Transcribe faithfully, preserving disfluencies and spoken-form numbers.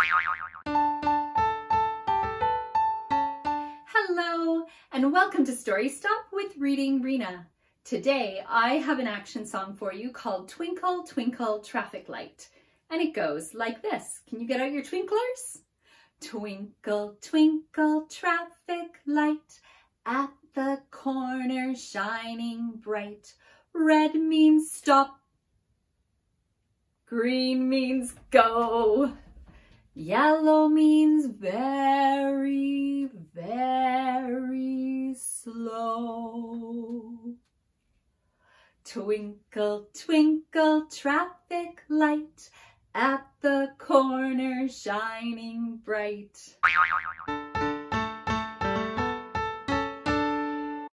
Hello, and welcome to Story Stop with Reading Rena. Today I have an action song for you called Twinkle Twinkle Traffic Light, and it goes like this. Can you get out your twinklers? Twinkle twinkle traffic light, at the corner shining bright. Red means stop, green means go, yellow means very, very slow. Twinkle, twinkle, traffic light, at the corner shining bright.